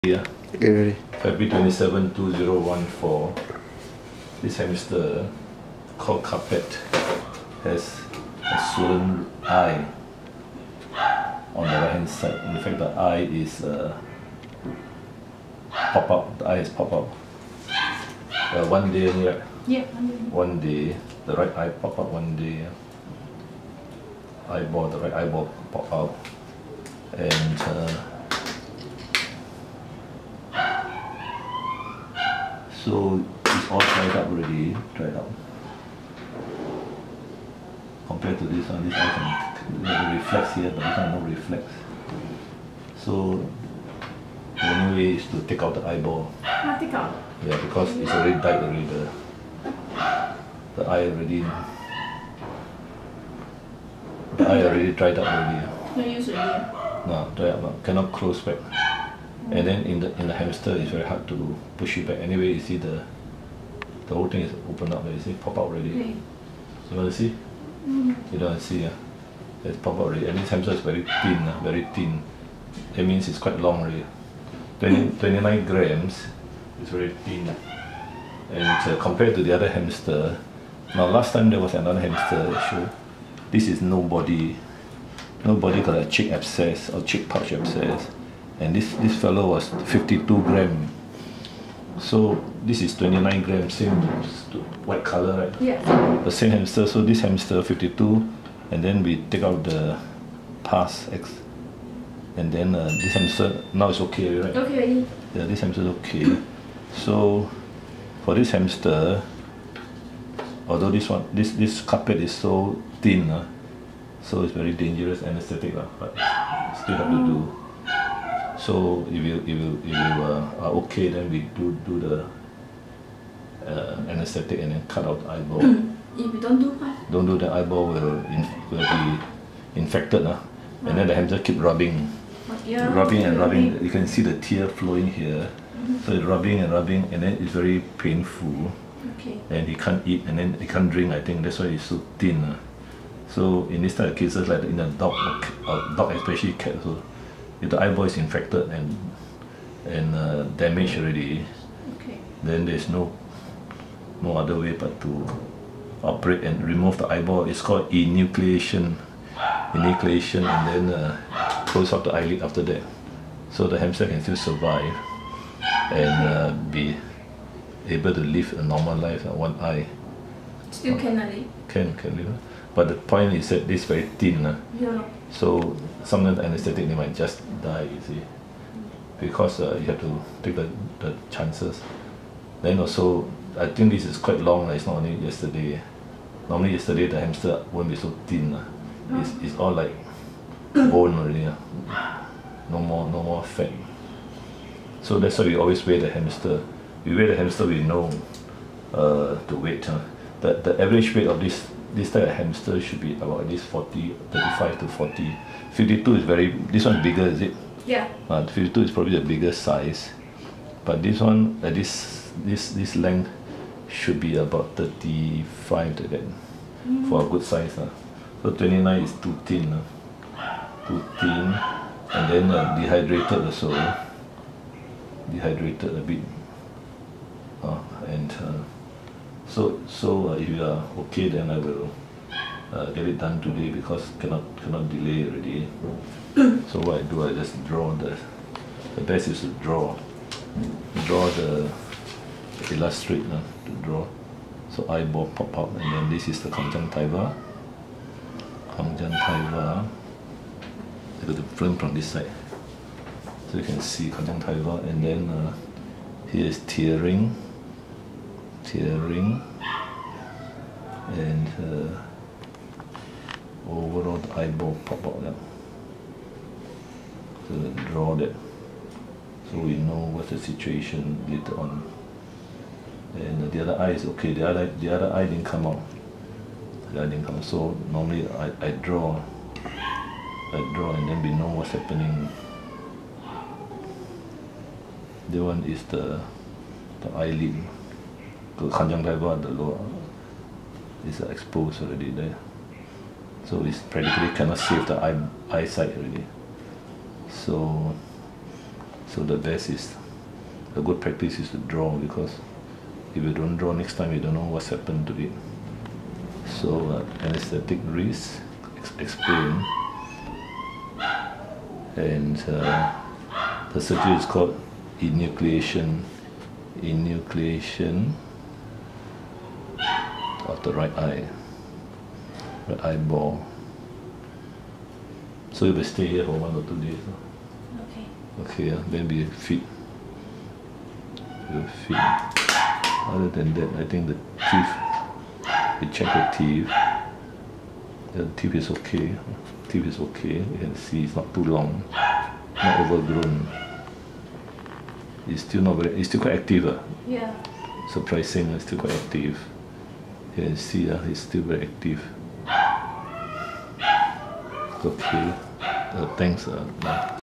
Yeah. Okay, ready. February 27, 2014. This hamster called Carpet has a swollen eye on the right hand side. In fact, the eye is pop up. The eye is pop up. One day, yeah. Yeah, One day, the right eye pop up. One day, eyeball, the right eyeball pop out, and so it's all dried up already, dried up. Compared to this one, this eye can reflex here, but this one no reflex. So the only way is to take out the eyeball. take out. Yeah, because it's already dyed already. The eye already dried up already. No use already. No, dried up, cannot close back. And then in the hamster, it's very hard to push it back. Anyway, you see the whole thing is open up. You see, pop out already. Okay. You want to see? You don't want to see, yeah? It's pop out already. And this hamster is very thin, very thin. That means it's quite long already. 29 grams. It's very thin. And compared to the other hamster, now last time there was another hamster show. This is nobody. Nobody got a cheek abscess or cheek pouch abscess. And this fellow was 52 grams. So this is 29 grams, same white color, right? Yeah. The same hamster. So this hamster 52, and then we take out the pus X, and then this hamster now it's okay, right? Okay. Yeah, this hamster is okay. So for this hamster, although this carpet is so thin, so it's very dangerous anesthetic, but still have to do. So if you are okay, then we do the anesthetic and then cut out the eyeball. If you don't do what? Don't do the eyeball will be infected, and then the hamster keep rubbing, Yeah. rubbing and rubbing. You can see the tear flowing here. So it's rubbing and rubbing, and then it's very painful. Okay. And he can't eat, and then he can't drink. I think that's why he's so thin. So in this type of cases, like in a dog especially cat, so if the eyeball is infected and damaged already, Okay. then there's no other way but to operate and remove the eyeball. It's called enucleation, and then close up the eyelid after that, so the hamster can still survive and be able to live a normal life. One eye Still can live. can live, but the point is that this is very thin. Yeah. So sometimes the anesthetic they might just die, you see, because you have to take the chances. Then also, I think this is quite long. It's not only yesterday. Normally yesterday the hamster won't be so thin. It's all like bone already. No more fat. So that's why we always weigh the hamster. We weigh the hamster, we know the weight. The average weight of this type of hamster should be about at least 35 to 40. 52 is this one is bigger, is it? Yeah. 52 is probably the biggest size, but this one, this length should be about 35 to that, for a good size. So 29 is too thin, and then dehydrated also, dehydrated a bit, and so if you are okay, then I will get it done today, because cannot delay already. So what I do, I just draw the best is to draw the illustrate to draw. So eyeball pop out, and then this is the conjunctiva. I got the film from this side, so you can see conjunctiva, and then here is tearing, and overall the eyeball pop out. So draw that, so we know what's the situation later on. And the other eye is okay. The other eye didn't come out. So normally I draw, and then we know what's happening. The one is the eyelid. The conjunctiva, the lower, is exposed already there. So it's practically cannot save the eyesight already. So So the best is, a good practice is to draw, because if you don't draw next time, you don't know what's happened to it. So anesthetic wrist, explain, and the surgery is called enucleation of the right eyeball. So you will stay here for 1 or 2 days. Okay. Okay, then be fit. Other than that, I think the teeth, we check the teeth. The teeth is okay. Teeth is okay. You can see it's not too long, not overgrown. It's still not very. It's still quite active. Yeah. Surprising, it's still quite active. You can see it's still very active. Okay. Thanks.